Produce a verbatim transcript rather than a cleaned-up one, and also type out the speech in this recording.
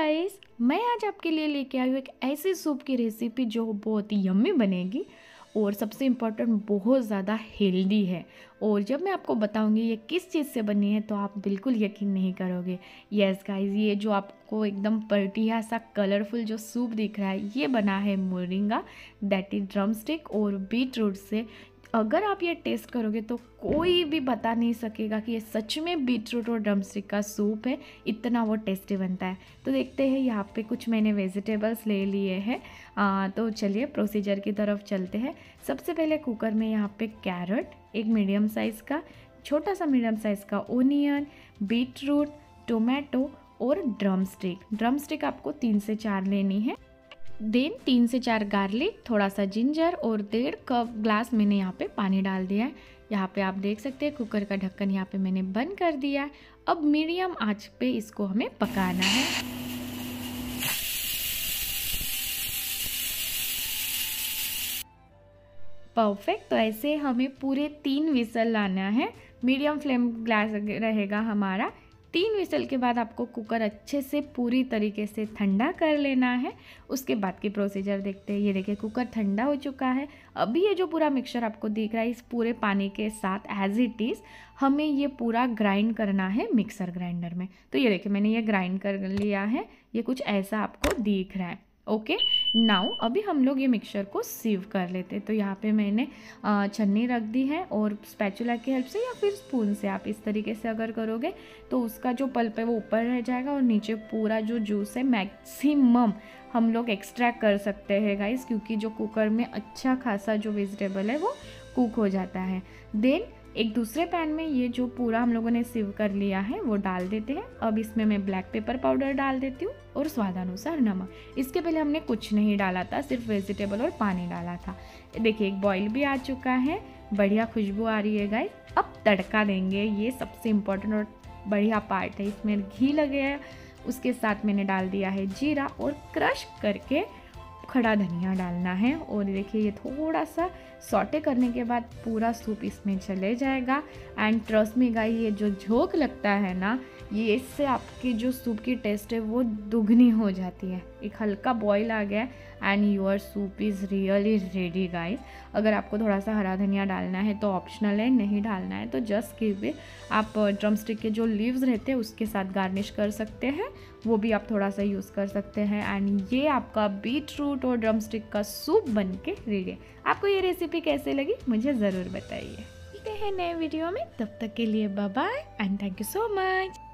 Guys, मैं आज आपके लिए लेके आई हूँ एक ऐसी सूप की रेसिपी जो बहुत ही यम्मी बनेगी और सबसे इम्पोर्टेंट बहुत ज़्यादा हेल्दी है। और जब मैं आपको बताऊंगी ये किस चीज़ से बनी है तो आप बिल्कुल यकीन नहीं करोगे। यस गाइस, ये जो आपको एकदम बढ़िया सा कलरफुल जो सूप दिख रहा है ये बना है moringa that is drumstick और बीट रूट से। अगर आप ये टेस्ट करोगे तो कोई भी बता नहीं सकेगा कि ये सच में बीट रूट और ड्रम स्टिक का सूप है, इतना वो टेस्टी बनता है। तो देखते हैं, यहाँ पे कुछ मैंने वेजिटेबल्स ले लिए हैं। तो चलिए प्रोसीजर की तरफ चलते हैं। सबसे पहले कुकर में यहाँ पे कैरेट, एक मीडियम साइज़ का छोटा सा मीडियम साइज़ का ओनियन, बीट रूट, टोमेटो और ड्रम स्टिक। ड्रम स्टिक आपको तीन से चार लेनी है। देन तीन से चार गार्लिक, थोड़ा सा जिंजर और डेढ़ कप ग्लास मैंने यहाँ पे पानी डाल दिया है। यहाँ पे आप देख सकते हैं कुकर का ढक्कन यहाँ पे मैंने बंद कर दिया है। अब मीडियम आंच पे इसको हमें पकाना है। परफेक्ट, तो ऐसे हमें पूरे तीन विसल लाना है। मीडियम फ्लेम ग्लास रहेगा हमारा। तीन विसल के बाद आपको कुकर अच्छे से पूरी तरीके से ठंडा कर लेना है। उसके बाद की प्रोसीजर देखते हैं। ये देखिए कुकर ठंडा हो चुका है। अभी ये जो पूरा मिक्सचर आपको दिख रहा है इस पूरे पानी के साथ एज इट इज़ हमें ये पूरा ग्राइंड करना है मिक्सर ग्राइंडर में। तो ये देखिए मैंने ये ग्राइंड कर लिया है। ये कुछ ऐसा आपको दिख रहा है। ओके नाउ अभी हम लोग ये मिक्सचर को सीव कर लेते हैं। तो यहाँ पे मैंने छन्नी रख दी है और स्पैचुला की हेल्प से या फिर स्पून से आप इस तरीके से अगर करोगे तो उसका जो पल्प है वो ऊपर रह जाएगा और नीचे पूरा जो जूस है मैक्सिमम हम लोग एक्सट्रैक्ट कर सकते हैं गाइस, क्योंकि जो कुकर में अच्छा खासा जो वेजिटेबल है वो कुक हो जाता है। देन एक दूसरे पैन में ये जो पूरा हम लोगों ने सीव कर लिया है वो डाल देते हैं। अब इसमें मैं ब्लैक पेपर पाउडर डाल देती हूँ और स्वादानुसार नमक। इसके पहले हमने कुछ नहीं डाला था, सिर्फ वेजिटेबल और पानी डाला था। देखिए एक बॉईल भी आ चुका है, बढ़िया खुशबू आ रही है गाइस। अब तड़का देंगे, ये सबसे इम्पोर्टेंट और बढ़िया पार्ट है। इसमें घी लगे है, उसके साथ मैंने डाल दिया है जीरा और क्रश करके खड़ा धनिया डालना है। और देखिए ये थोड़ा सा सॉटे करने के बाद पूरा सूप इसमें चले जाएगा। एंड ट्रस्ट मी गाइस, ये जो झोंक लगता है ना, ये इससे आपकी जो सूप की टेस्ट है वो दुगनी हो जाती है। एक हल्का बॉईल आ गया and your soup is really ready guys. अगर आपको थोड़ा सा हरा धनिया डालना है तो ऑप्शनल है, नहीं डालना है तो जस्ट गिव इट। आप ड्रम स्टिक के जो लीव्स रहते हैं उसके साथ गार्निश कर सकते हैं, वो भी आप थोड़ा सा यूज़ कर सकते हैं। एंड ये आपका बीट रूट और ड्रम स्टिक का सूप बन के रेडी है। आपको ये रेसिपी कैसे लगी मुझे ज़रूर बताइए। मिलते हैं नए वीडियो में, तब तक के लिए bye bye and thank you so much.